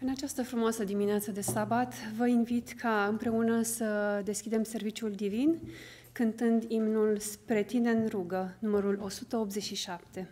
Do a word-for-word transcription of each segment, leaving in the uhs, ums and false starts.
În această frumoasă dimineață de sabat, vă invit ca împreună să deschidem serviciul divin, cântând imnul Spre tine în rugă, numărul o sută optzeci și șapte.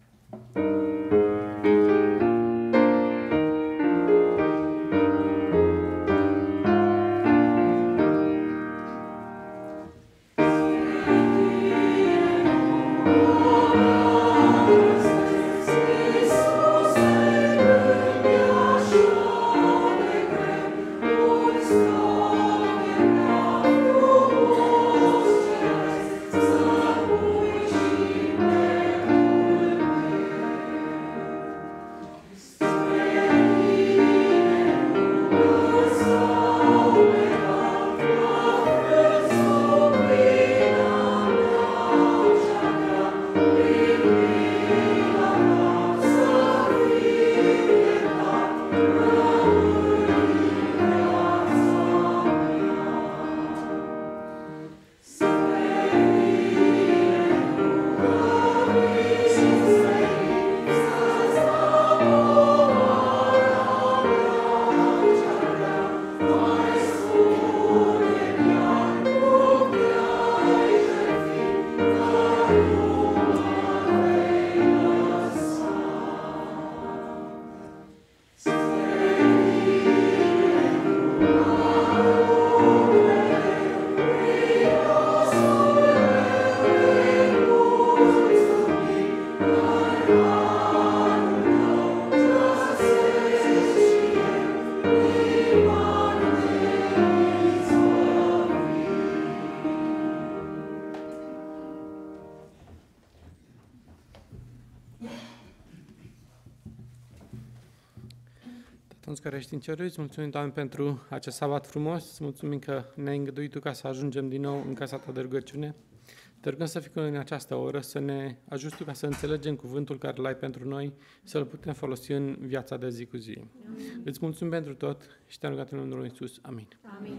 Care ești în ceruri, îți mulțumim, Doamne, pentru acest sabat frumos, îți mulțumim că ne-ai îngăduit Tu ca să ajungem din nou în casa Ta de rugăciune. Te rugăm să fii cu noi în această oră, să ne ajuți Tu ca să înțelegem cuvântul care l-ai pentru noi, să-l putem folosi în viața de zi cu zi. Amin. Îți mulțumim pentru tot și te-am rugat în numele Lui Iisus. Amin. Amin.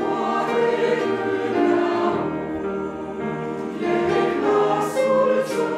Thank you.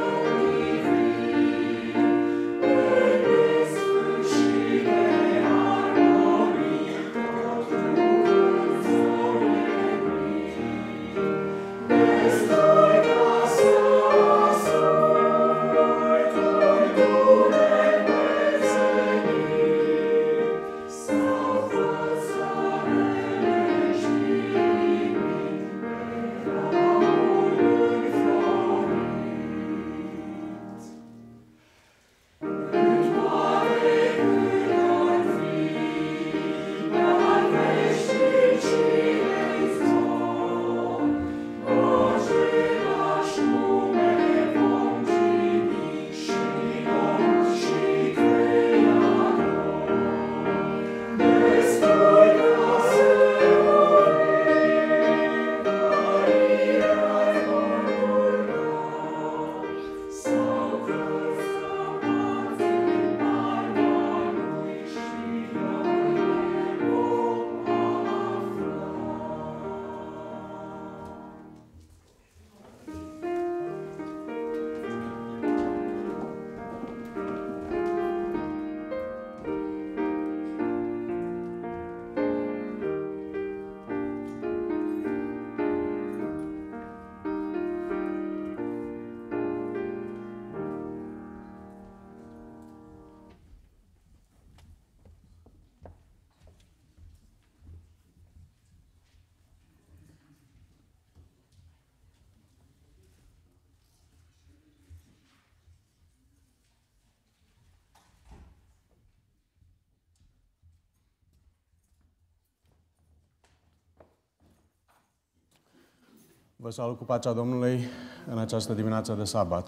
Vă salut cu pacea Domnului în această dimineață de sabat.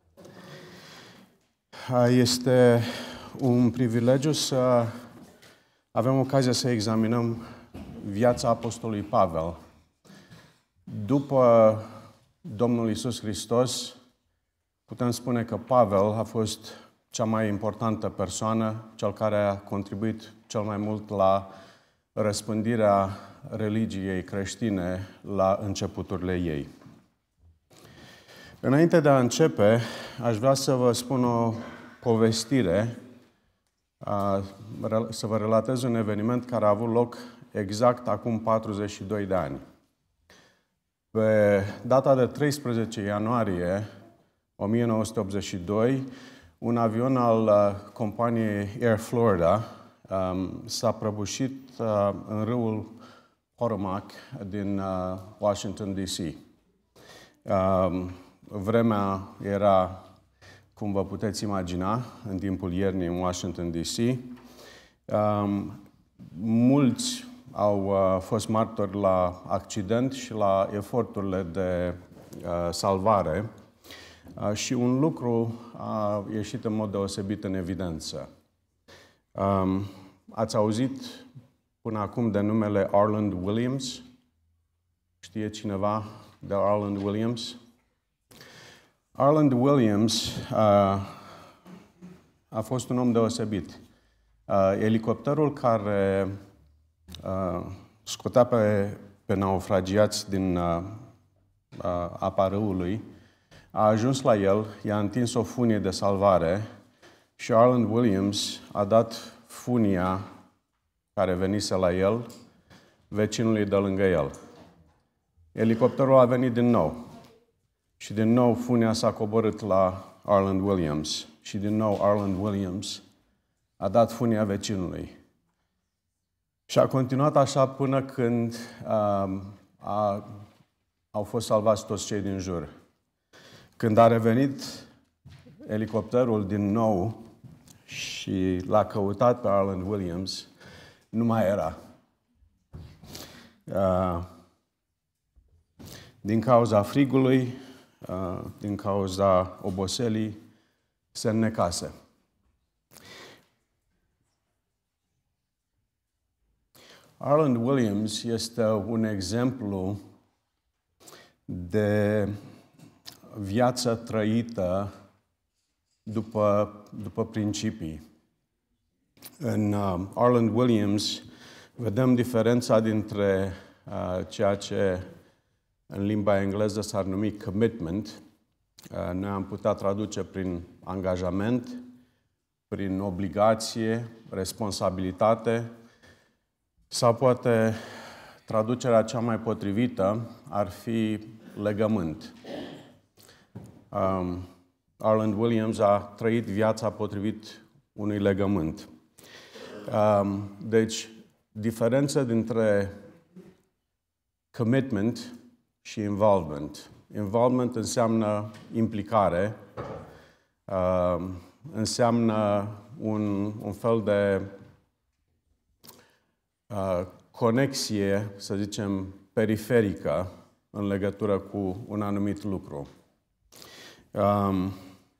Este un privilegiu să avem ocazia să examinăm viața apostolului Pavel. După Domnul Iisus Hristos, putem spune că Pavel a fost cea mai importantă persoană, cel care a contribuit cel mai mult la răspândirea religiei creștine la începuturile ei. Înainte de a începe, aș vrea să vă spun o povestire, să vă relatez un eveniment care a avut loc exact acum patruzeci și doi de ani. Pe data de treisprezece ianuarie o mie nouă sute optzeci și doi, un avion al companiei Air Florida um, s-a prăbușit uh, în râul Potomac din uh, Washington, D C. Um, vremea era, cum vă puteți imagina, în timpul iernii în Washington, D C. Um, mulți au uh, fost martori la accident și la eforturile de uh, salvare. Uh, și un lucru a ieșit în mod deosebit în evidență. Um, ați auzit până acum de numele Arland Williams? Știe cineva de Arland Williams? Arland Williams uh, a fost un om deosebit. Uh, elicopterul care uh, scotea pe, pe naufragiați din uh, uh, apa râului, a ajuns la el, i-a întins o funie de salvare și Arland Williams a dat funia care venise la el vecinului de lângă el. Elicopterul a venit din nou și din nou funia s-a coborât la Arland Williams și din nou Arland Williams a dat funia vecinului. Și a continuat așa până când uh, a, au fost salvați toți cei din jur. Când a revenit elicopterul din nou și l-a căutat pe Arland Williams, nu mai era. Uh, din cauza frigului, uh, din cauza oboselii, se înnecase. Arland Williams este un exemplu de viața trăită după, după principii. În uh, Arland Williams vedem diferența dintre uh, ceea ce în limba engleză s-ar numi commitment. Uh, noi am putea traduce prin angajament, prin obligație, responsabilitate, sau poate traducerea cea mai potrivită ar fi legământ. Um, Arland Williams a trăit viața potrivit unui legământ. Um, deci, diferența dintre commitment și involvement. Involvement înseamnă implicare, uh, înseamnă un, un fel de uh, conexie, să zicem, periferică în legătură cu un anumit lucru. Um,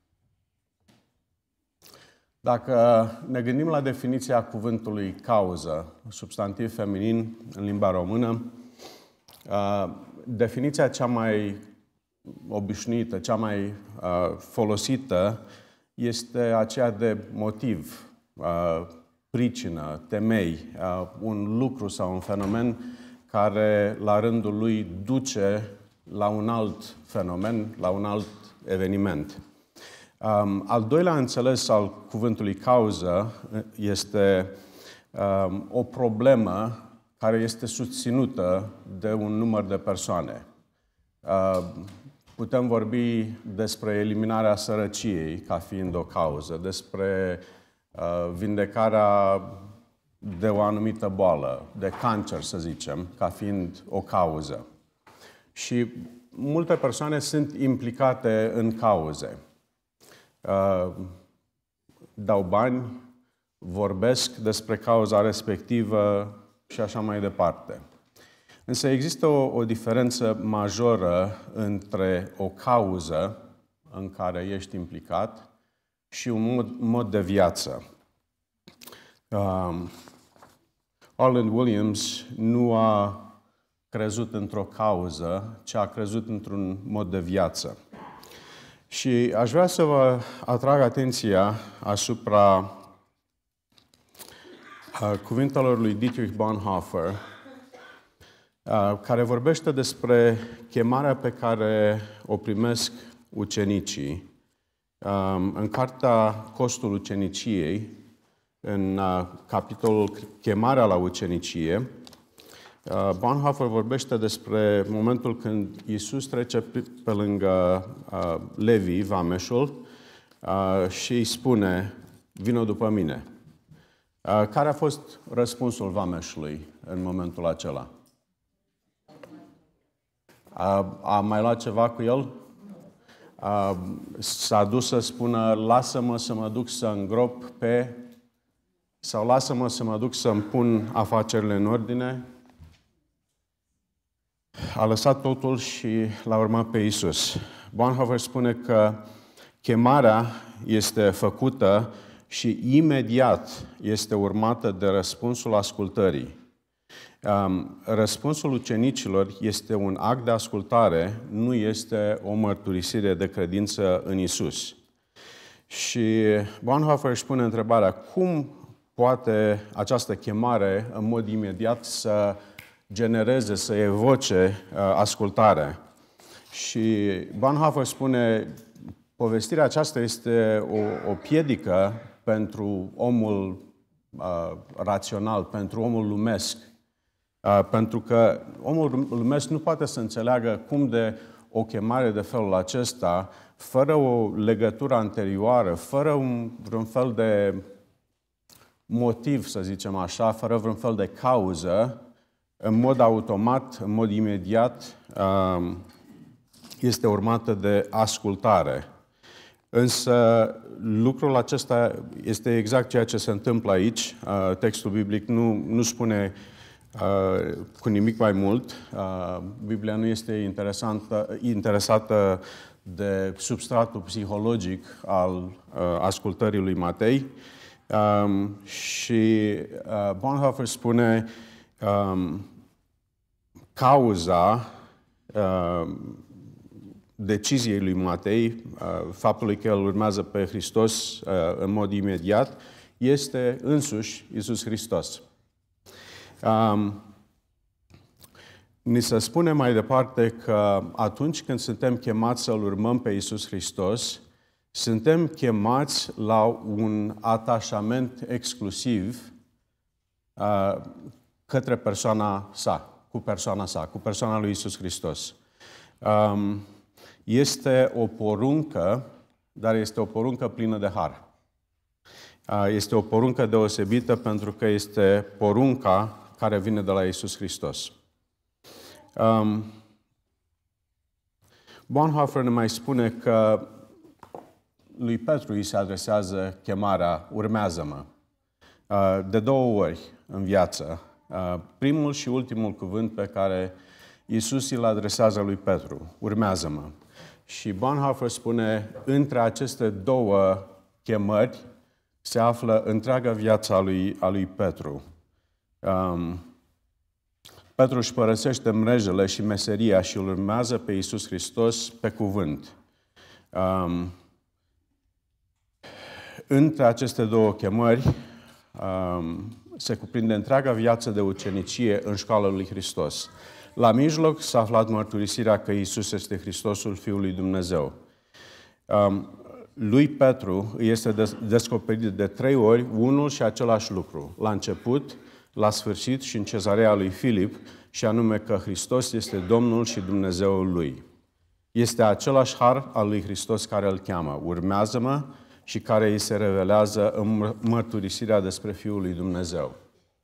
dacă ne gândim la definiția cuvântului cauză, substantiv feminin în limba română, uh, definiția cea mai obișnuită, cea mai uh, folosită este aceea de motiv, uh, pricină, temei, uh, un lucru sau un fenomen care la rândul lui duce la un alt fenomen, la un alt eveniment. Um, al doilea înțeles al cuvântului cauză este um, o problemă care este susținută de un număr de persoane. Uh, putem vorbi despre eliminarea sărăciei ca fiind o cauză, despre uh, vindecarea de o anumită boală, de cancer, să zicem, ca fiind o cauză. Și multe persoane sunt implicate în cauze. Uh, dau bani, vorbesc despre cauza respectivă și așa mai departe. Însă există o, o diferență majoră între o cauză în care ești implicat și un mod, mod de viață. Um, Arlen Williams nu a crezut într-o cauză, ci a crezut într-un mod de viață. Și aș vrea să vă atrag atenția asupra cuvintelor lui Dietrich Bonhoeffer, care vorbește despre chemarea pe care o primesc ucenicii. În cartea Costul uceniciei, în capitolul Chemarea la ucenicie, Bonhoeffer vorbește despre momentul când Iisus trece pe lângă Levi, vameșul, și îi spune: "Vino după mine." Care a fost răspunsul vameșului în momentul acela? A, a mai luat ceva cu el? A, s-a dus să spună: "Lasă-mă să mă duc să îngrop pe..." sau "Lasă-mă să mă duc să-mi pun afacerile în ordine"? A lăsat totul și l-a urmat pe Iisus. Bonhoeffer spune că chemarea este făcută și imediat este urmată de răspunsul ascultării. Răspunsul ucenicilor este un act de ascultare, nu este o mărturisire de credință în Iisus. Și Bonhoeffer își pune întrebarea: cum poate această chemare în mod imediat să genereze, să evoce ascultare? Și Bonhoeffer spune: povestirea aceasta este o, o piedică pentru omul uh, rațional, pentru omul lumesc. Uh, pentru că omul lumesc nu poate să înțeleagă cum de o chemare de felul acesta, fără o legătură anterioară, fără un, vreun fel de motiv, să zicem așa, fără vreun fel de cauză, în mod automat, în mod imediat, uh, este urmată de ascultare. Însă lucrul acesta este exact ceea ce se întâmplă aici. Textul biblic nu, nu spune uh, cu nimic mai mult. Uh, Biblia nu este interesantă, interesată de substratul psihologic al uh, ascultării lui Matei. Um, și uh, Bonhoeffer spune um, cauza uh, deciziei lui Matei, faptului că el urmează pe Hristos în mod imediat, este însuși Iisus Hristos. Ni se spune mai departe că atunci când suntem chemați să-L urmăm pe Iisus Hristos, suntem chemați la un atașament exclusiv către persoana sa, cu persoana sa, cu persoana lui Iisus Hristos. Este o poruncă, dar este o poruncă plină de har. Este o poruncă deosebită pentru că este porunca care vine de la Iisus Hristos. Um, Bonhoeffer ne mai spune că lui Petru îi se adresează chemarea: "Urmează-mă", de două ori în viață. Primul și ultimul cuvânt pe care Iisus îl adresează lui Petru: "Urmează-mă". Și Bonhoeffer spune: între aceste două chemări se află întreaga viața lui, a lui Petru. Um, Petru își părăsește mrejele și meseria și îl urmează pe Iisus Hristos pe cuvânt. Um, între aceste două chemări um, se cuprinde întreaga viață de ucenicie în școala lui Hristos. La mijloc s-a aflat mărturisirea că Iisus este Hristosul, Fiul lui Dumnezeu. Um, lui Petru îi este descoperit de trei ori unul și același lucru. La început, la sfârșit și în cezarea lui Filip, și anume că Hristos este Domnul și Dumnezeul lui. Este același har al lui Hristos care îl cheamă: "Urmează-mă", și care îi se revelează în mărturisirea despre Fiul lui Dumnezeu.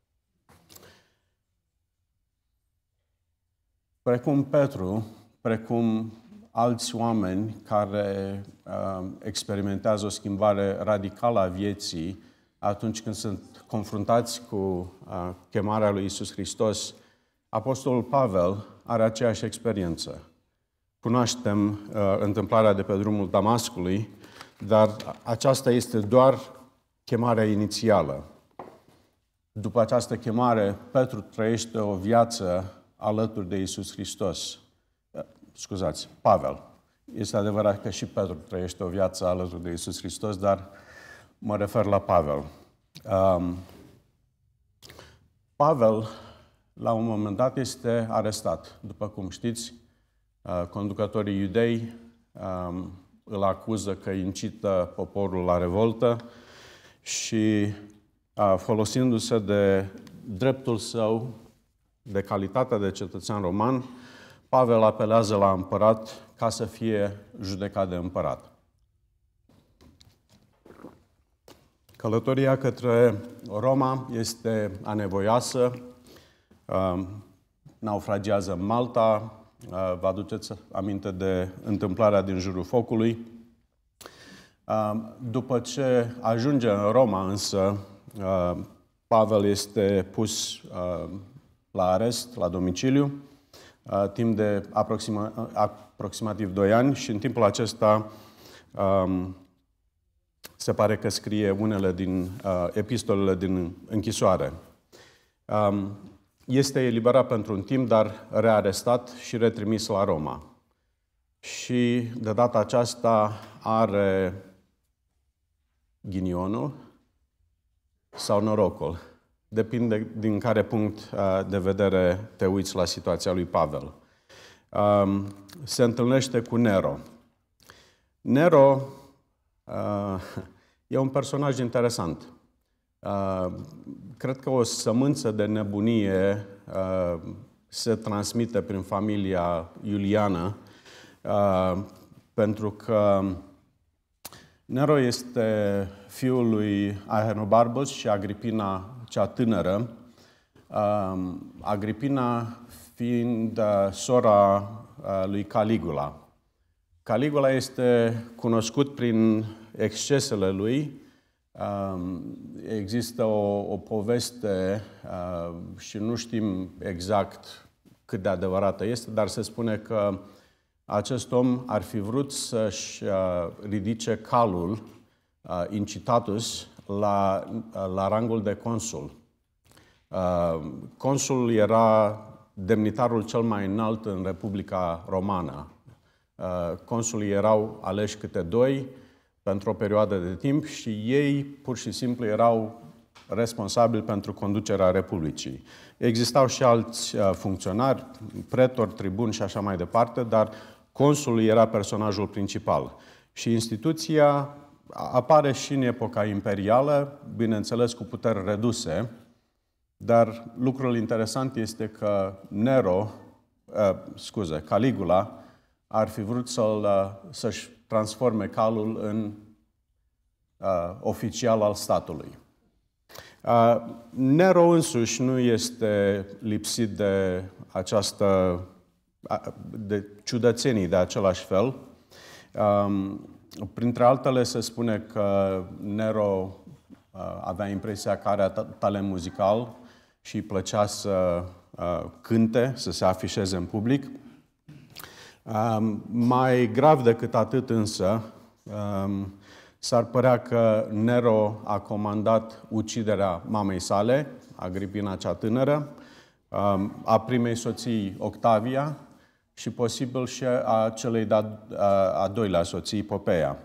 Precum Petru, precum alți oameni care uh, experimentează o schimbare radicală a vieții atunci când sunt confruntați cu uh, chemarea lui Iisus Hristos, apostolul Pavel are aceeași experiență. Cunoaștem uh, întâmplarea de pe drumul Damascului, dar aceasta este doar chemarea inițială. După această chemare, Petru trăiește o viață alături de Iisus Hristos. Scuzați, Pavel. Este adevărat că și Petru trăiește o viață alături de Iisus Hristos, dar mă refer la Pavel. Um, Pavel, la un moment dat, este arestat. După cum știți, uh, conducătorii iudei um, îl acuză că incită poporul la revoltă și, uh, folosindu-se de dreptul său, de calitatea de cetățean roman, Pavel apelează la împărat ca să fie judecat de împărat. Călătoria către Roma este anevoioasă, uh, naufragiază în Malta, uh, vă aduceți aminte de întâmplarea din jurul focului. Uh, după ce ajunge în Roma, însă, uh, Pavel este pus uh, la arest, la domiciliu, uh, timp de aproxima, aproximativ doi ani și în timpul acesta um, se pare că scrie unele din uh, epistolele din închisoare. Um, este eliberat pentru un timp, dar rearestat și retrimis la Roma. Și de data aceasta are ghinionul sau norocul. Depinde din care punct uh, de vedere te uiți la situația lui Pavel. Um, se întâlnește cu Nero. Nero uh, e un personaj interesant. Uh, cred că o sămânță de nebunie uh, se transmite prin familia iuliană, uh, pentru că Nero este fiul lui Ahenobarbos și Agripina cea tânără, uh, Agripina fiind uh, sora uh, lui Caligula. Caligula este cunoscut prin excesele lui. Uh, există o, o poveste uh, și nu știm exact cât de adevărată este, dar se spune că acest om ar fi vrut să-și uh, ridice calul uh, incitatus la, uh, la rangul de consul. Uh, consul era demnitarul cel mai înalt în Republica Romană. Uh, consulii erau aleși câte doi pentru o perioadă de timp și ei pur și simplu erau responsabili pentru conducerea Republicii. Existau și alți uh, funcționari, pretori, tribuni și așa mai departe, dar consulul era personajul principal. Și instituția apare și în epoca imperială, bineînțeles cu puteri reduse, dar lucrul interesant este că Nero, uh, scuze, Caligula, ar fi vrut să-l, uh, să-și transforme calul în uh, oficial al statului. Uh, Nero însuși nu este lipsit de această, de ciudățenii de același fel. Um, printre altele se spune că Nero uh, avea impresia că are talent muzical și îi plăcea să uh, cânte, să se afișeze în public. Um, mai grav decât atât însă, um, s-ar părea că Nero a comandat uciderea mamei sale, Agripina cea tânără, um, a primei soții Octavia și posibil și a celei de-a a doilea soții Popeia.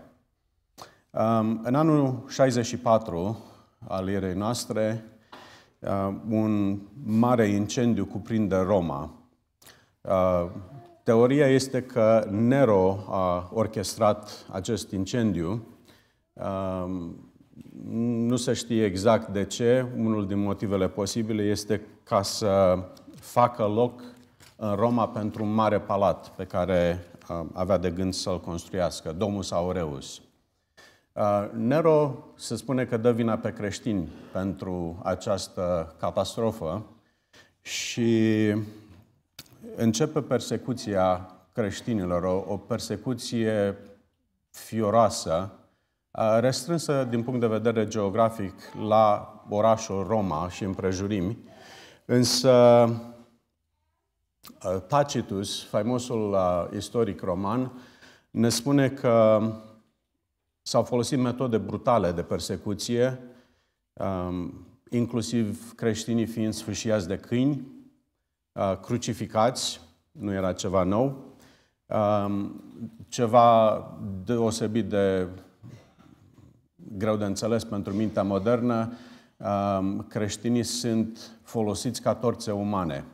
Um, în anul șaizeci și patru al erei noastre, uh, un mare incendiu cuprinde Roma. Uh, Teoria este că Nero a orchestrat acest incendiu. Nu se știe exact de ce. Unul din motivele posibile este ca să facă loc în Roma pentru un mare palat pe care avea de gând să-l construiască, Domus Aureus. Nero se spune că dă vina pe creștini pentru această catastrofă și începe persecuția creștinilor, o, o persecuție fioroasă, restrânsă din punct de vedere geografic la orașul Roma și împrejurimi, însă Tacitus, faimosul istoric roman, ne spune că s-au folosit metode brutale de persecuție, inclusiv creștinii fiind sfâșiați de câini, crucificați, nu era ceva nou, ceva deosebit de greu de înțeles pentru mintea modernă. Creștinii sunt folosiți ca torțe umane,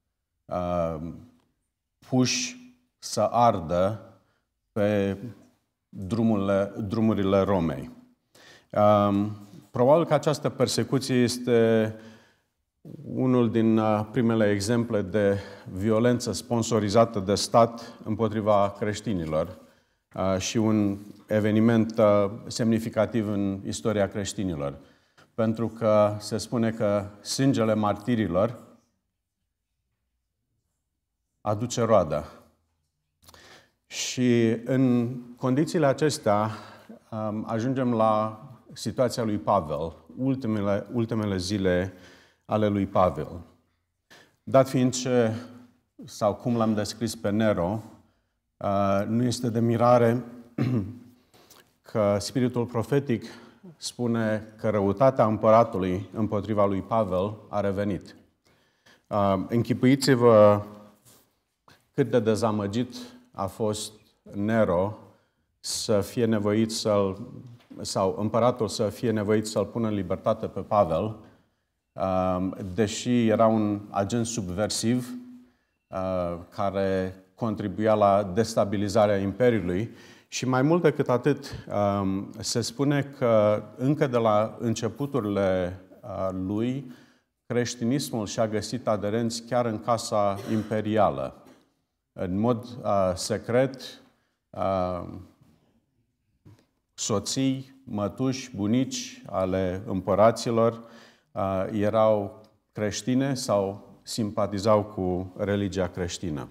puși să ardă pe drumurile, drumurile Romei. Probabil că această persecuție este unul din primele exemple de violență sponsorizată de stat împotriva creștinilor și un eveniment semnificativ în istoria creștinilor. Pentru că se spune că sângele martirilor aduce roadă. Și în condițiile acestea ajungem la situația lui Pavel, ultimele, ultimele zile ale lui Pavel. Dat fiind ce, sau cum l-am descris pe Nero, nu este de mirare că spiritul profetic spune că răutatea împăratului împotriva lui Pavel a revenit. Închipuiți-vă cât de dezamăgit a fost Nero să fie nevoit să-l, sau împăratul să fie nevoit să-l pună în libertate pe Pavel, deși era un agent subversiv care contribuia la destabilizarea Imperiului. Și mai mult decât atât, se spune că încă de la începuturile lui, creștinismul și-a găsit aderenți chiar în casa imperială. În mod secret, soții, mătuși, bunici ale împăraților erau creștine sau simpatizau cu religia creștină.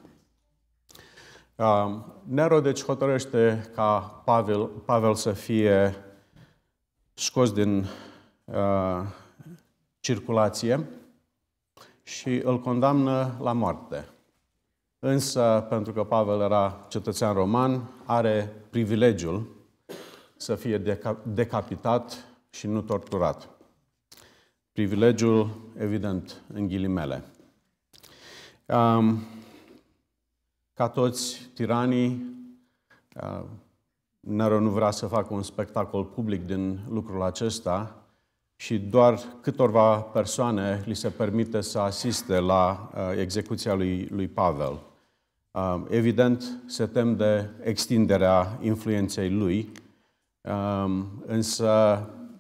Nero deci hotărăște ca Pavel, Pavel să fie scos din uh, circulație și îl condamnă la moarte. Însă, pentru că Pavel era cetățean roman, are privilegiul să fie deca- decapitat și nu torturat. Privilegiul, evident, în ghilimele. Um, Ca toți tiranii, Nero nu vrea să facă un spectacol public din lucrul acesta și doar câtorva persoane li se permite să asiste la execuția lui, lui Pavel. Evident, se tem de extinderea influenței lui, însă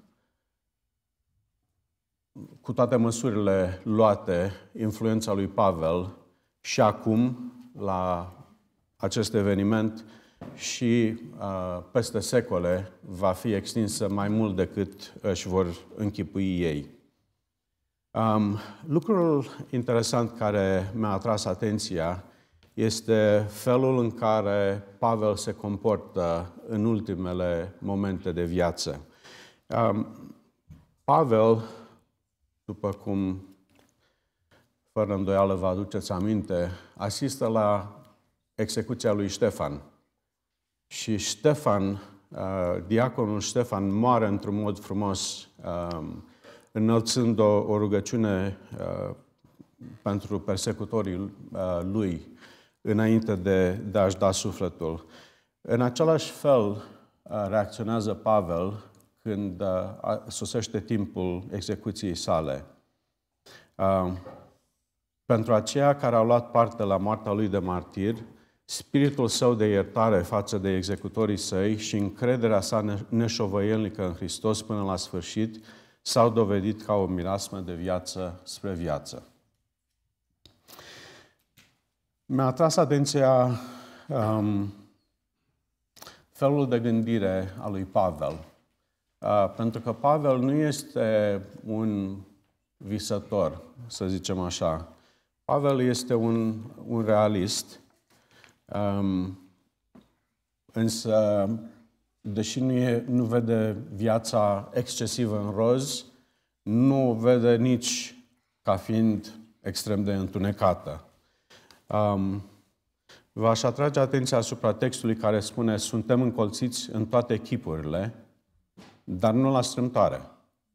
cu toate măsurile luate, influența lui Pavel și acum, la acest eveniment și uh, peste secole va fi extinsă mai mult decât își vor închipui ei. Um, lucrul interesant care mi-a atras atenția este felul în care Pavel se comportă în ultimele momente de viață. Um, Pavel, după cum fără îndoială vă aduceți aminte, asistă la execuția lui Ștefan. Și Ștefan, diaconul Ștefan, moare într-un mod frumos, înălțând o, o rugăciune pentru persecutorii lui, înainte de, de a-și da sufletul. În același fel reacționează Pavel când sosește timpul execuției sale. Pentru aceia care au luat parte la moartea lui de martir, spiritul său de iertare față de executorii săi și încrederea sa neșovăielnică în Hristos până la sfârșit s-au dovedit ca o mireasmă de viață spre viață. Mi-a atras atenția um, felul de gândire a lui Pavel. Uh, pentru că Pavel nu este un visător, să zicem așa. Pavel este un, un realist, um, însă, deși nu, e, nu vede viața excesivă în roz, nu o vede nici ca fiind extrem de întunecată. Um, v-aș atrage atenția asupra textului care spune: suntem încolțiți în toate chipurile, dar nu la strâmtoare.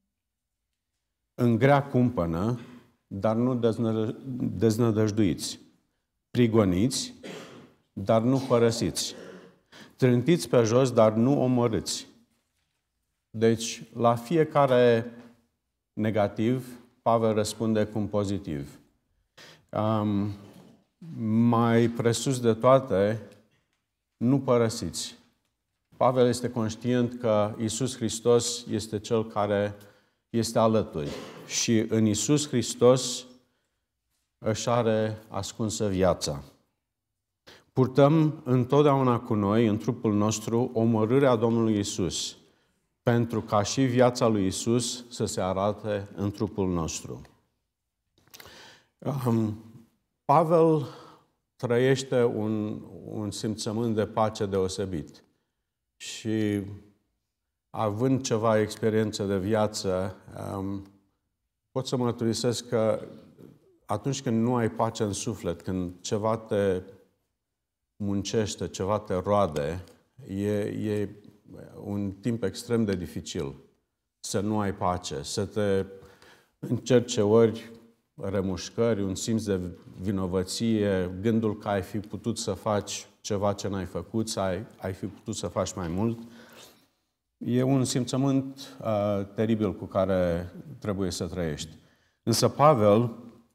În grea cumpănă, dar nu deznă, deznădăjduiți. Prigoniți, dar nu părăsiți. Trântiți pe jos, dar nu omorâți. Deci, la fiecare negativ, Pavel răspunde cu un pozitiv. Um, mai presus de toate, nu părăsiți. Pavel este conștient că Iisus Hristos este Cel care este alături. Și în Iisus Hristos își are ascunsă viața. Purtăm întotdeauna cu noi, în trupul nostru, omorârea Domnului Iisus, pentru ca și viața lui Iisus să se arate în trupul nostru. Pavel trăiește un, un simțământ de pace deosebit și, având ceva experiență de viață, pot să mărturisesc că atunci când nu ai pace în suflet, când ceva te muncește, ceva te roade, e, e un timp extrem de dificil să nu ai pace, să te încerce ori remușcări, un simț de vinovăție, gândul că ai fi putut să faci ceva ce n-ai făcut, să ai, ai fi putut să faci mai mult. E un simțământ uh, teribil cu care trebuie să trăiești. Însă Pavel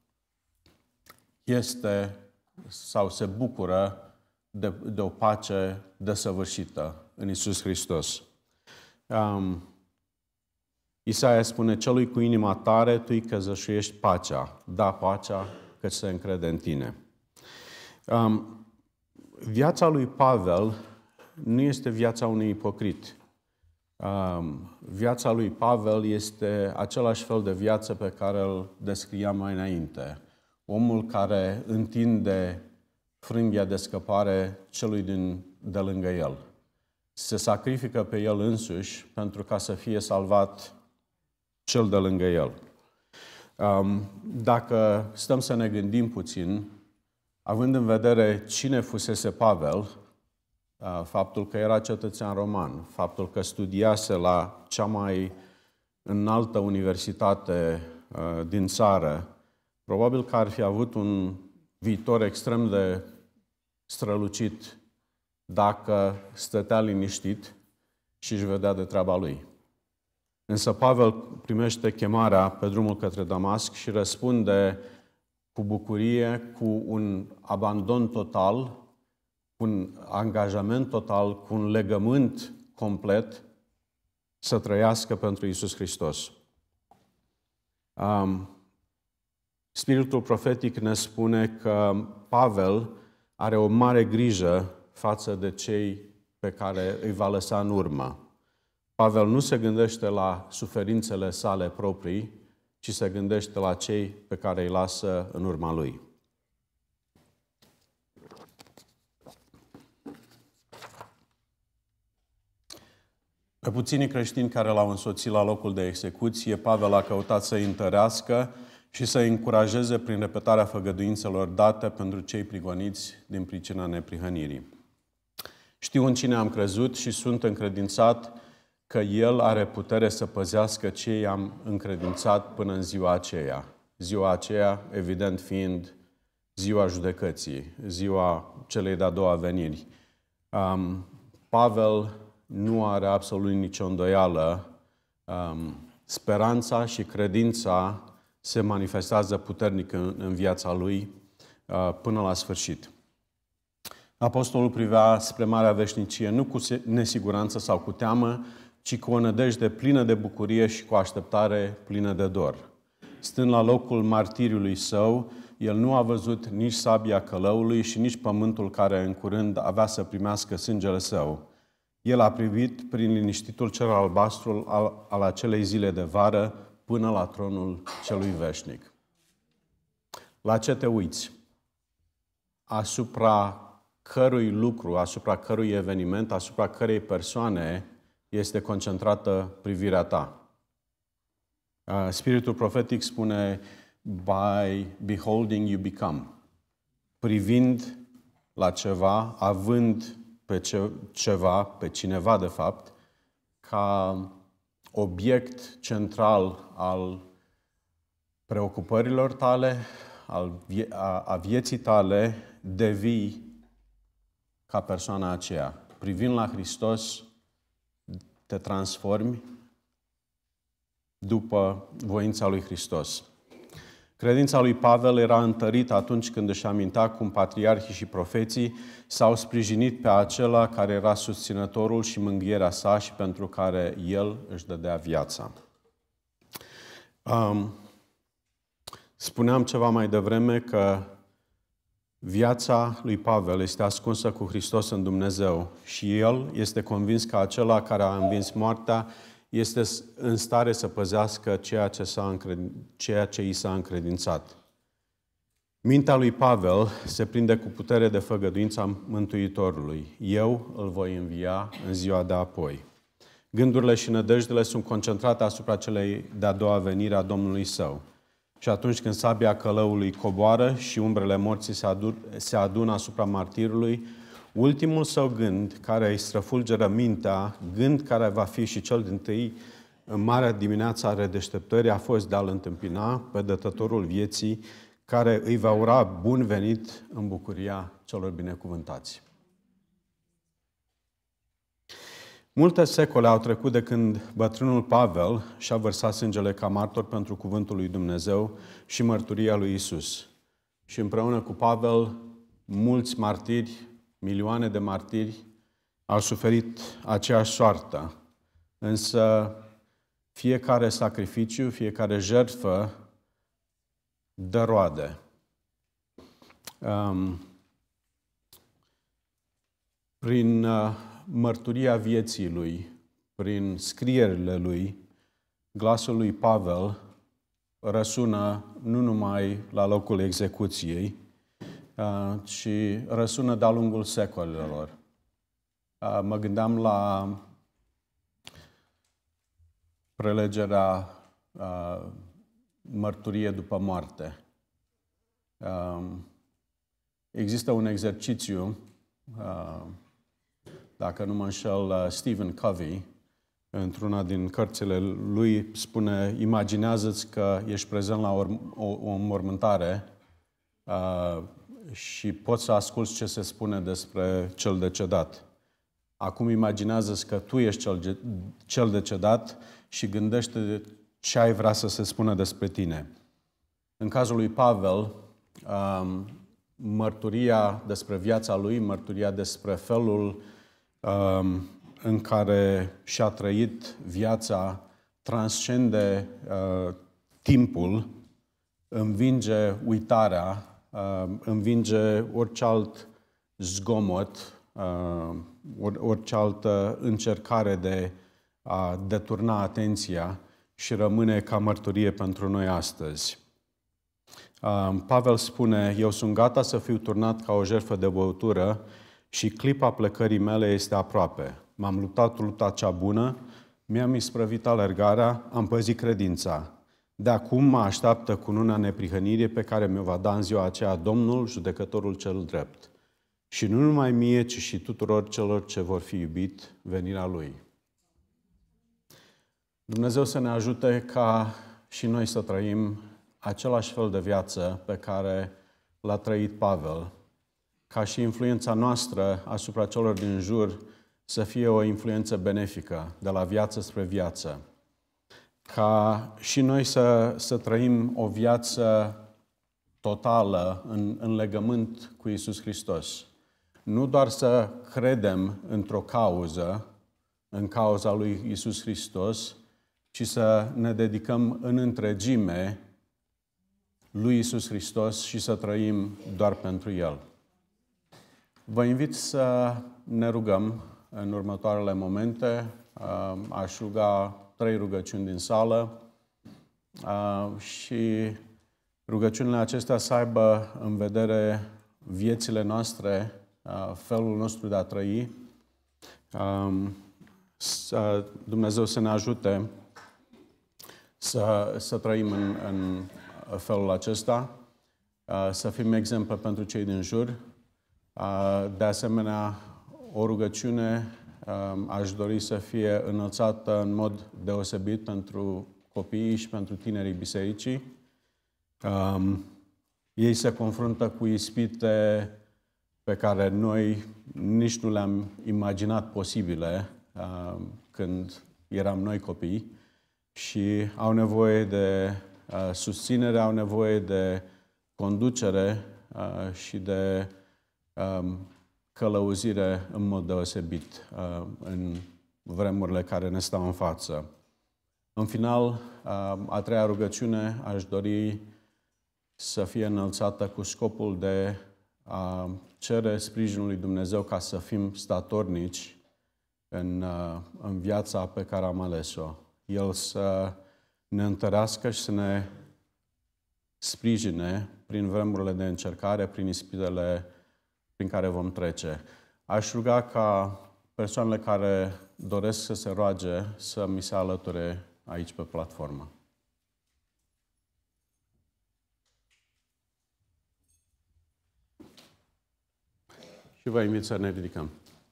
este sau se bucură de, de o pace desăvârșită în Iisus Hristos. Um, Isaia spune: celui cu inima tare, tu îi căzășuiești pacea. Da, pacea, că se încrede în tine. Um, viața lui Pavel nu este viața unui ipocrit. Um, viața lui Pavel este același fel de viață pe care îl descriam mai înainte. Omul care întinde frânghia de scăpare celui din, de lângă el. Se sacrifică pe el însuși pentru ca să fie salvat cel de lângă el. Um, dacă stăm să ne gândim puțin, având în vedere cine fusese Pavel, uh, faptul că era cetățean roman, faptul că studiase la cea mai înaltă universitate uh, din țară, probabil că ar fi avut un viitor extrem de strălucit dacă stătea liniștit și își vedea de treaba lui. Însă Pavel primește chemarea pe drumul către Damasc și răspunde cu bucurie, cu un abandon total, cu un angajament total, cu un legământ complet să trăiască pentru Iisus Hristos. Um, Spiritul profetic ne spune că Pavel are o mare grijă față de cei pe care îi va lăsa în urmă. Pavel nu se gândește la suferințele sale proprii, ci se gândește la cei pe care îi lasă în urma lui. Pe puținii creștini care l-au însoțit la locul de execuție, Pavel a căutat să-i întărească și să-i încurajeze prin repetarea făgăduințelor date pentru cei prigoniți din pricina neprihănirii. Știu în cine am crezut și sunt încredințat că El are putere să păzească ce i-am încredințat până în ziua aceea. Ziua aceea, evident fiind ziua judecății, ziua celei de-a doua veniri. Um, Pavel nu are absolut nicio îndoială. Um, speranța și credința se manifestează puternic în, în viața lui uh, până la sfârșit. Apostolul privea spre marea veșnicie nu cu nesiguranță sau cu teamă, ci cu o nădejde plină de bucurie și cu așteptare plină de dor. Stând la locul martiriului său, el nu a văzut nici sabia călăului și nici pământul care în curând avea să primească sângele său. El a privit prin liniștitul cer albastru al, al acelei zile de vară până la tronul celui veșnic. La ce te uiți? Asupra cărui lucru, asupra cărui eveniment, asupra cărei persoane este concentrată privirea ta. Spiritul profetic spune, by beholding you become. privind la ceva, având pe ce, ceva, pe cineva de fapt, ca obiect central al preocupărilor tale, al vie- a, a vieții tale, devii ca persoana aceea. Privind la Hristos, te transformi după voința lui Hristos. Credința lui Pavel era întărită atunci când își amintea cum patriarhii și profeții s-au sprijinit pe acela care era susținătorul și mângâierea sa și pentru care el își dădea viața. Um, spuneam ceva mai devreme că viața lui Pavel este ascunsă cu Hristos în Dumnezeu și el este convins că acela care a învins moartea este în stare să păzească ceea ce, s-a încredin... ceea ce i s-a încredințat. Mintea lui Pavel se prinde cu putere de făgăduința Mântuitorului. Eu îl voi învia în ziua de apoi. Gândurile și nădejdele sunt concentrate asupra celei de-a doua venire a Domnului său. Și atunci când sabia călăului coboară și umbrele morții se, adu- se adună asupra martirului, ultimul său gând care îi străfulgeră mintea, gând care va fi și cel dintâi în marea dimineață a redeșteptării, a fost de a-L întâmpina pe Dătătorul vieții, care îi va ura bun venit în bucuria celor binecuvântați. Multe secole au trecut de când bătrânul Pavel și-a vărsat sângele ca martor pentru cuvântul lui Dumnezeu și mărturia lui Isus. Și împreună cu Pavel, mulți martiri, milioane de martiri, au suferit aceeași soartă. Însă fiecare sacrificiu, fiecare jertfă dă roade. Um, prin uh, mărturia vieții lui, prin scrierile lui, glasul lui Pavel răsună nu numai la locul execuției, uh, ci răsună de-a lungul secolelor. Uh, mă gândeam la prelegerea uh, Mărturie după moarte. Uh, există un exercițiu, uh, dacă nu mă înșel, Stephen Covey, într-una din cărțile lui, spune: imaginează-ți că ești prezent la o, o, o înmormântare uh, și poți să asculți ce se spune despre cel decedat. Acum imaginează-ți că tu ești cel, cel decedat și gândește ce ai vrea să se spună despre tine. În cazul lui Pavel, um, mărturia despre viața lui, mărturia despre felul um, în care și-a trăit viața, transcende uh, timpul, învinge uitarea, uh, învinge orice alt zgomot, uh, orice altă încercare de a deturna atenția și rămâne ca mărturie pentru noi astăzi. Pavel spune: eu sunt gata să fiu turnat ca o jertfă de băutură și clipa plecării mele este aproape. M-am luptat lupta cea bună, mi-am isprăvit alergarea, am păzit credința. De acum mă așteaptă cununa neprihănirii pe care mi-o va da în ziua aceea Domnul, judecătorul cel drept. Și nu numai mie, ci și tuturor celor ce vor fi iubit venirea Lui. Dumnezeu să ne ajute ca și noi să trăim același fel de viață pe care l-a trăit Pavel, ca și influența noastră asupra celor din jur să fie o influență benefică, de la viață spre viață. Ca și noi să, să trăim o viață totală în, în legământ cu Iisus Hristos. Nu doar să credem într-o cauză, în cauza lui Iisus Hristos, ci să ne dedicăm în întregime lui Iisus Hristos și să trăim doar pentru El. Vă invit să ne rugăm în următoarele momente. Aș ruga trei rugăciuni din sală și rugăciunile acestea să aibă în vedere viețile noastre, felul nostru de a trăi. Dumnezeu să ne ajute să, să trăim în, în felul acesta. să fim exemple pentru cei din jur. De asemenea, o rugăciune aș dori să fie înălțată în mod deosebit pentru copiii și pentru tinerii bisericii. Ei se confruntă cu ispite pe care noi nici nu le-am imaginat posibile când eram noi copii și au nevoie de susținere, au nevoie de conducere și de călăuzire în mod deosebit în vremurile care ne stau în față. În final, a treia rugăciune aș dori să fie înălțată cu scopul de a cere sprijinul lui Dumnezeu ca să fim statornici în, în viața pe care am ales-o. El să ne întărească și să ne sprijine prin vremurile de încercare, prin ispitele prin care vom trece. Aș ruga ca persoanele care doresc să se roage să mi se alăture aici pe platformă. Și vă invit să ne ridicăm.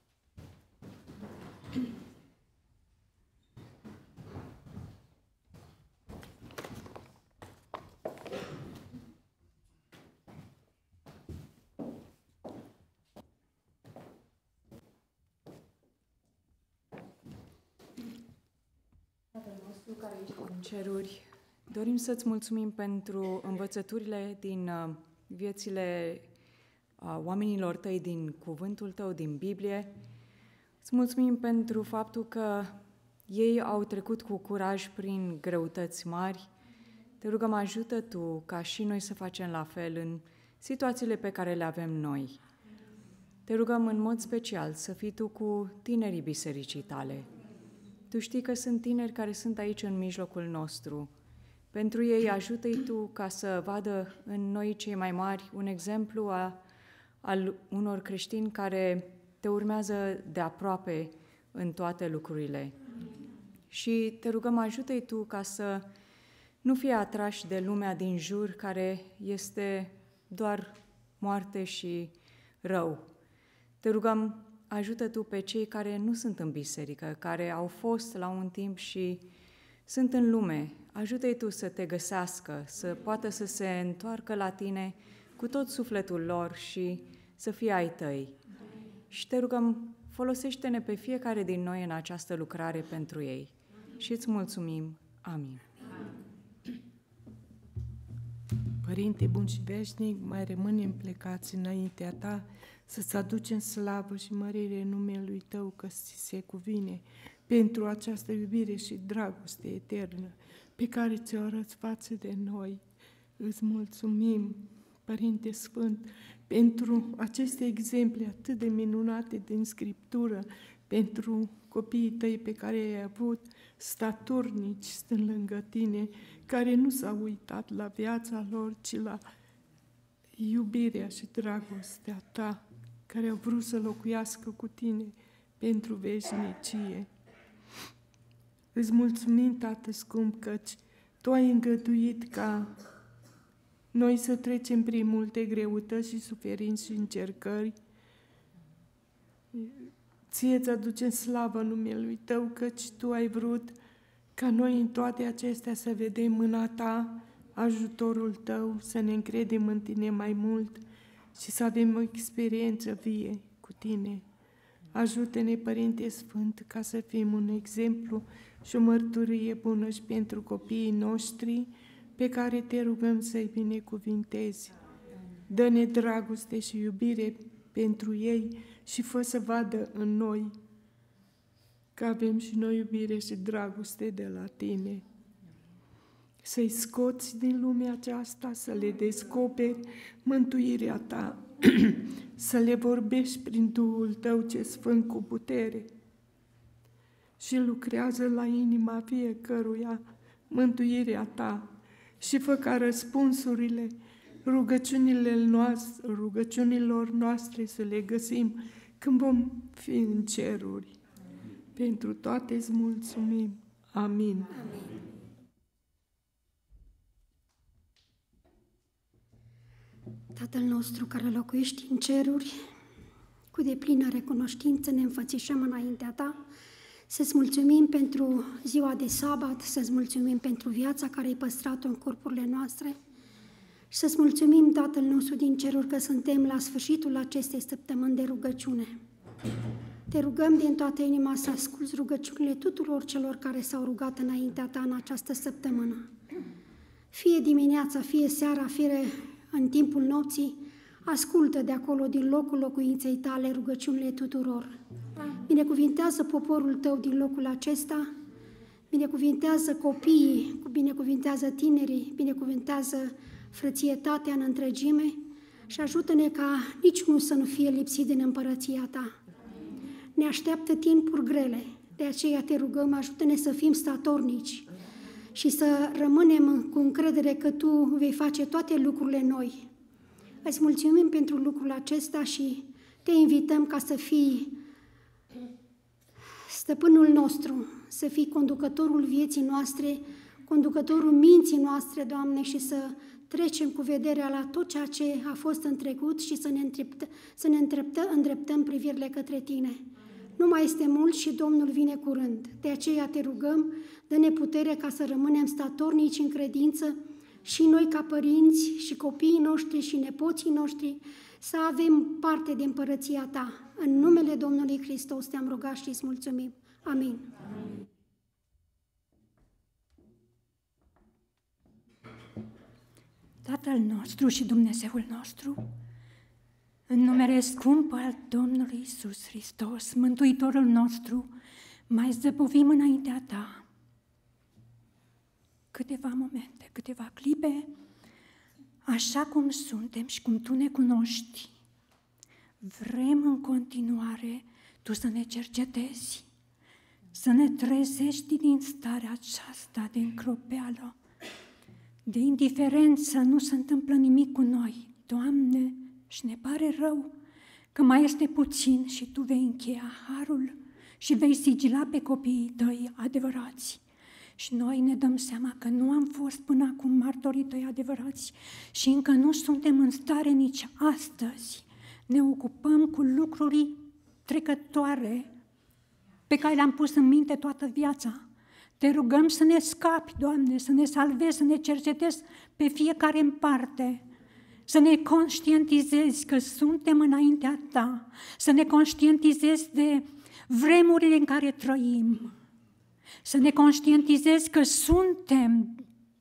Tatăl nostru care ești în ceruri, dorim să-ți mulțumim pentru învățăturile din viețile oamenilor tăi, din cuvântul tău, din Biblie. Îți mulțumim pentru faptul că ei au trecut cu curaj prin greutăți mari. Te rugăm, ajută tu ca și noi să facem la fel în situațiile pe care le avem noi. Te rugăm în mod special să fii tu cu tinerii bisericii tale. Tu știi că sunt tineri care sunt aici în mijlocul nostru. Pentru ei ajută-i tu ca să vadă în noi cei mai mari un exemplu a, al unor creștini care te urmează de aproape în toate lucrurile. Și te rugăm, ajută-i tu ca să nu fie atrași de lumea din jur care este doar moarte și rău. Te rugăm, ajută tu pe cei care nu sunt în biserică, care au fost la un timp și sunt în lume. Ajută-i tu să te găsească, să poată să se întoarcă la tine cu tot sufletul lor și să fie ai tăi. Și te rugăm, folosește-ne pe fiecare din noi în această lucrare pentru ei. Și îți mulțumim. Amin. Părinte bun și veșnic, mai rămânem plecați înaintea ta, să-ți aducem slavă și mărire în numele Lui Tău, că ți se cuvine, pentru această iubire și dragoste eternă pe care ți-o arăți față de noi. Îți mulțumim, Părinte Sfânt, pentru aceste exemple atât de minunate din Scriptură, pentru copiii tăi pe care i-ai avut, statornici stând lângă tine, care nu s-au uitat la viața lor, ci la iubirea și dragostea ta, care au vrut să locuiască cu tine pentru veșnicie. Îți mulțumim, Tată scump, căci Tu ai îngăduit ca noi să trecem prin multe greutăți și suferinți și încercări. Ție îți aducem slavă în numele Lui Tău, căci Tu ai vrut ca noi în toate acestea să vedem mâna Ta, ajutorul Tău, să ne încredem în Tine mai mult și să avem o experiență vie cu Tine. Ajută-ne, Părinte Sfânt, ca să fim un exemplu și o mărturie bună și pentru copiii noștri, pe care Te rugăm să-i binecuvintezi. Dă-ne dragoste și iubire pentru ei și fă să vadă în noi că avem și noi iubire și dragoste de la Tine. Să-i scoți din lumea aceasta, să le descoperi mântuirea Ta, să le vorbești prin Duhul Tău ce sfânt cu putere și lucrează la inima fiecăruia mântuirea Ta și fă ca răspunsurile rugăciunile noastre, rugăciunilor noastre să le găsim când vom fi în ceruri. Pentru toate îți mulțumim. Amin. Amin. Tatăl nostru care locuiești în ceruri, cu deplină recunoștință ne înfățișăm înaintea Ta, să-ți mulțumim pentru ziua de sabat, să-ți mulțumim pentru viața care ai păstrat-o în corpurile noastre și să-ți mulțumim, Tatăl nostru din ceruri, că suntem la sfârșitul acestei săptămâni de rugăciune. Te rugăm din toată inima să asculți rugăciunile tuturor celor care s-au rugat înaintea Ta în această săptămână. Fie dimineața, fie seara, fie în timpul nopții, ascultă de acolo, din locul locuinței Tale, rugăciunile tuturor. Binecuvintează poporul Tău din locul acesta, binecuvintează copiii, binecuvintează tinerii, binecuvintează frățietatea în întregime și ajută-ne ca niciunul să nu fie lipsit din împărăția Ta. Ne așteaptă timpuri grele, de aceea Te rugăm, ajută-ne să fim statornici și să rămânem cu încredere că Tu vei face toate lucrurile noi. Îți mulțumim pentru lucrul acesta și Te invităm ca să fii stăpânul nostru, să fii conducătorul vieții noastre, conducătorul minții noastre, Doamne, și să trecem cu vederea la tot ceea ce a fost în trecut și să ne, îndreptă, să ne îndreptă, îndreptăm privirile către Tine. Nu mai este mult și Domnul vine curând. De aceea Te rugăm, dă-ne putere ca să rămânem statornici în credință și noi ca părinți și copiii noștri și nepoții noștri să avem parte de împărăția Ta. În numele Domnului Hristos Te-am rugat și îți mulțumim. Amin. Amin. Tatăl nostru și Dumnezeul nostru, în numele scump al Domnului Iisus Hristos, Mântuitorul nostru, mai zăbovim înaintea Ta câteva momente, câteva clipe, așa cum suntem și cum Tu ne cunoști. Vrem în continuare Tu să ne cercetezi, să ne trezești din starea aceasta de încropeală, de indiferență, nu se întâmplă nimic cu noi. Doamne, și ne pare rău că mai este puțin și Tu vei încheia harul și vei sigila pe copiii Tăi adevărați. Și noi ne dăm seama că nu am fost până acum martorii Tăi adevărați și încă nu suntem în stare nici astăzi. Ne ocupăm cu lucruri trecătoare pe care le-am pus în minte toată viața. Te rugăm să ne scapi, Doamne, să ne salvezi, să ne cercetezi pe fiecare în parte, să ne conștientizezi că suntem înaintea Ta, să ne conștientizezi de vremurile în care trăim, să ne conștientizezi că suntem,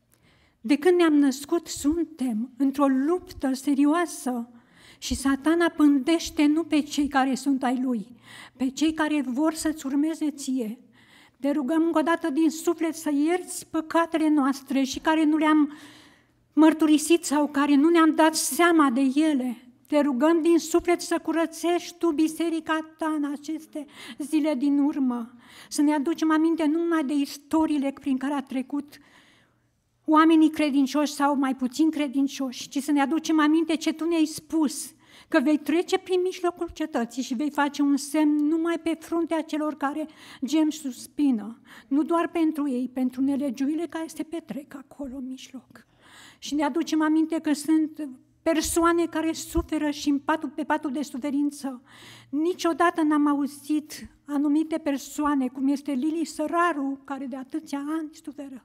de când ne-am născut, suntem într-o luptă serioasă și Satana pândește nu pe cei care sunt ai lui, pe cei care vor să-ți urmeze Ție. Te rugăm încă o dată din suflet să ierți păcatele noastre și care nu le-am mărturisit sau care nu ne-am dat seama de ele. Te rugăm din suflet să curățești Tu biserica Ta în aceste zile din urmă, să ne aducem aminte nu numai de istoriile prin care a trecut oamenii credincioși sau mai puțin credincioși, ci să ne aducem aminte ce Tu ne-ai spus, că vei trece prin mijlocul cetății și vei face un semn numai pe fruntea celor care gem suspină, nu doar pentru ei, pentru nelegiuile care se petrec acolo în mijloc. Și ne aducem aminte că sunt persoane care suferă și în patul, pe patul de suferință. Niciodată n-am auzit anumite persoane, cum este Lili Săraru, care de atâția ani suferă,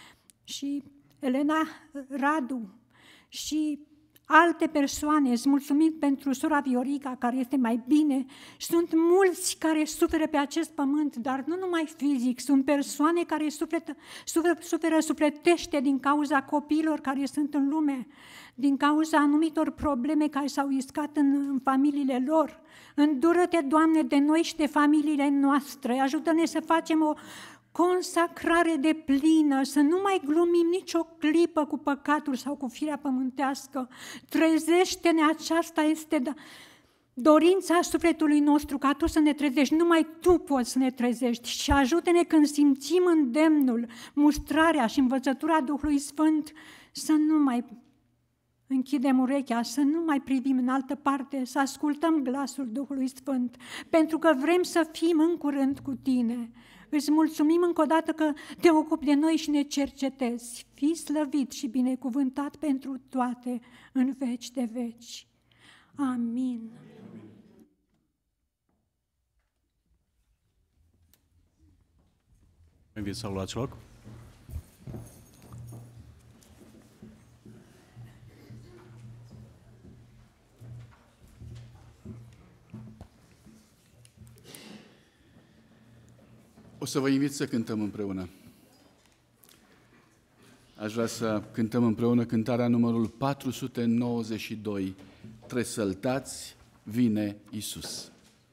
și Elena Radu, și alte persoane. Îți mulțumim pentru sora Viorica, care este mai bine. Sunt mulți care suferă pe acest pământ, dar nu numai fizic, sunt persoane care suferă, suferă, suferă sufletește din cauza copiilor care sunt în lume, din cauza anumitor probleme care s-au iscat în, în familiile lor. Îndură-te, Doamne, de noi și de familiile noastre. Ajută-ne să facem o consacrare de plină, să nu mai glumim nicio clipă cu păcatul sau cu firea pământească. Trezește-ne, aceasta este dorința sufletului nostru, ca Tu să ne trezești. Numai Tu poți să ne trezești și ajută-ne când simțim îndemnul, mustrarea și învățătura Duhului Sfânt să nu mai închidem urechea, să nu mai privim în altă parte, să ascultăm glasul Duhului Sfânt, pentru că vrem să fim în curând cu Tine. Îți mulțumim încă o dată că te ocupi de noi și ne cercetezi. Fii slăvit și binecuvântat pentru toate în veci de veci. Amin. Invit să luați loc. O să vă invit să cântăm împreună. Aș vrea să cântăm împreună cântarea numărul patru sute nouăzeci și doi. Tresăltați, vine Iisus.